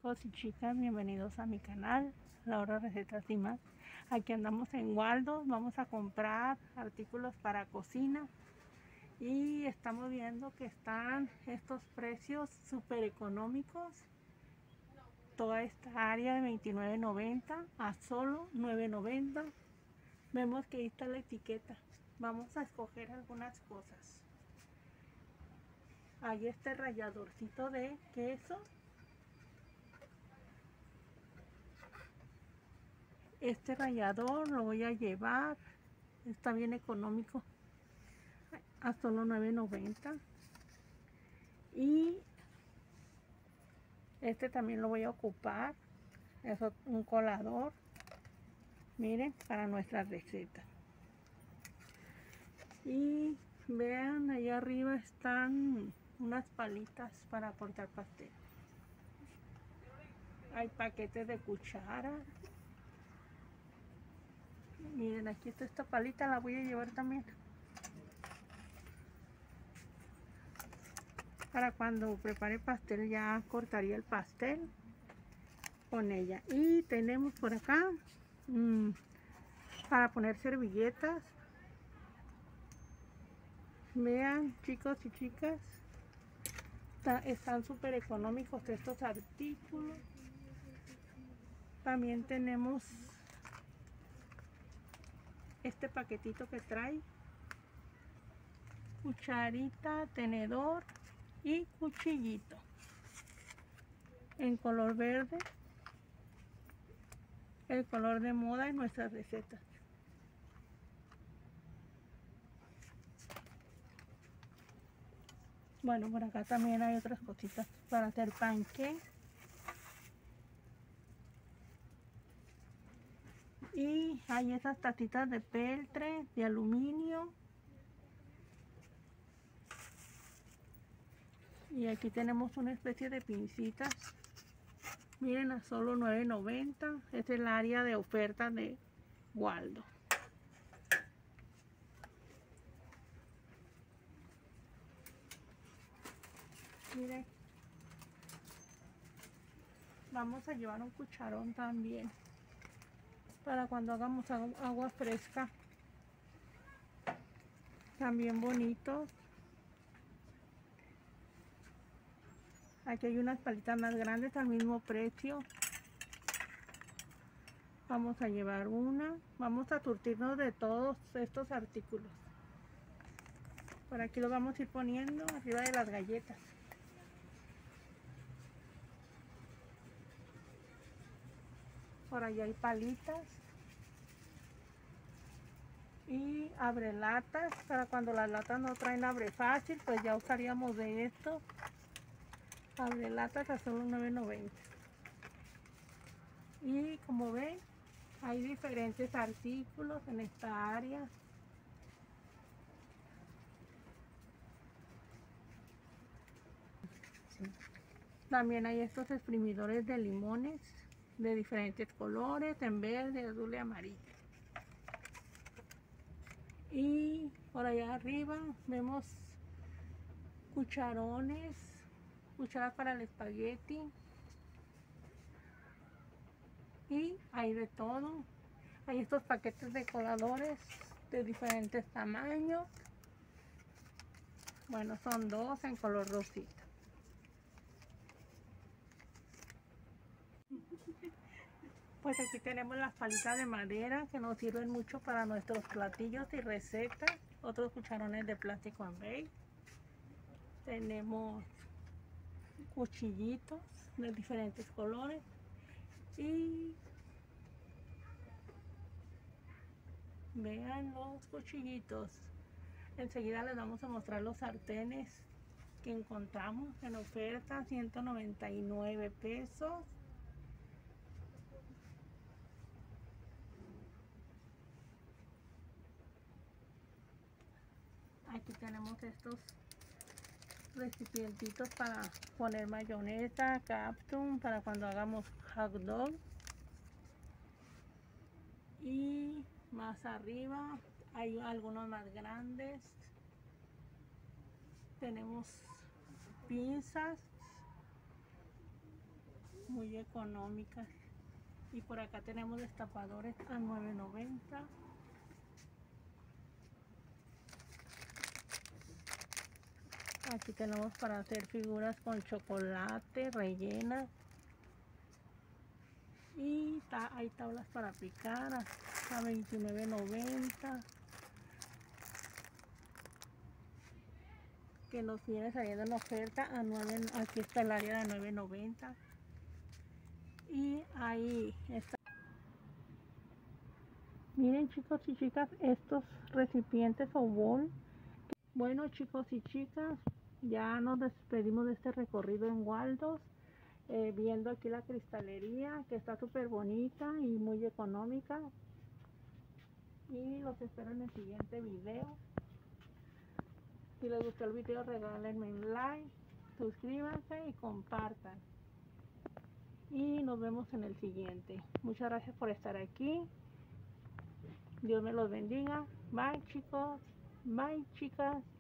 chicos y chicas, bienvenidos a mi canal, Laura Recetas y más. Aquí andamos en Waldo, vamos a comprar artículos para cocina y estamos viendo que están estos precios súper económicos. Toda esta área de $29.90 a solo $9.90. Vemos que ahí está la etiqueta. Vamos a escoger algunas cosas. Hay este ralladorcito de queso. Este rallador lo voy a llevar, está bien económico, a solo $9.90. Y este también lo voy a ocupar, es un colador, miren, para nuestra receta. Y vean, ahí arriba están unas palitas para cortar pastel. Hay paquetes de cuchara. Miren, aquí está esta palita, la voy a llevar también. Para cuando prepare pastel, ya cortaría el pastel con ella. Y tenemos por acá para poner servilletas. Vean, chicos y chicas, están súper económicos estos artículos. También tenemos este paquetito que trae cucharita, tenedor y cuchillito en color verde, el color de moda en nuestras recetas. Bueno, por acá también hay otras cositas para hacer panqué. Y hay esas tacitas de peltre, de aluminio. Y aquí tenemos una especie de pincitas. Miren, a solo $9.90. Es el área de oferta de Waldo. Miren. Vamos a llevar un cucharón también, para cuando hagamos agua fresca. También bonitos. Aquí hay unas palitas más grandes al mismo precio. Vamos a llevar una. Vamos a surtirnos de todos estos artículos. Por aquí lo vamos a ir poniendo arriba de las galletas. Por allá hay palitas. Y abre latas, para cuando las latas no traen abre fácil, pues ya usaríamos de esto. Abre latas a solo $9.90. Y como ven, hay diferentes artículos en esta área. También hay estos exprimidores de limones de diferentes colores, en verde, azul y amarillo. Y por allá arriba vemos cucharones, cucharas para el espagueti. Y hay de todo. Hay estos paquetes de coladores de diferentes tamaños. Bueno, son dos en color rosita. Pues aquí tenemos las palitas de madera que nos sirven mucho para nuestros platillos y recetas. Otros cucharones de plástico en beige. Tenemos cuchillitos de diferentes colores. Y vean los cuchillitos. Enseguida les vamos a mostrar los sartenes que encontramos en oferta, 199 pesos. Aquí tenemos estos recipientitos para poner mayonesa, captum, para cuando hagamos hot dog. Y más arriba hay algunos más grandes. Tenemos pinzas muy económicas. Y por acá tenemos destapadores a $9.90. Aquí tenemos para hacer figuras con chocolate rellenas. Y hay tablas para picar a $29.90. Que nos viene saliendo en oferta a 9. Aquí está el área de $9.90. Y ahí está. Miren, chicos y chicas, estos recipientes o bol. Bueno, chicos y chicas, ya nos despedimos de este recorrido en Waldos, viendo aquí la cristalería, que está súper bonita y muy económica. Y los espero en el siguiente video. Si les gustó el video, regálenme un like, suscríbanse y compartan. Y nos vemos en el siguiente. Muchas gracias por estar aquí. Dios me los bendiga. Bye, chicos. Bye, chicas.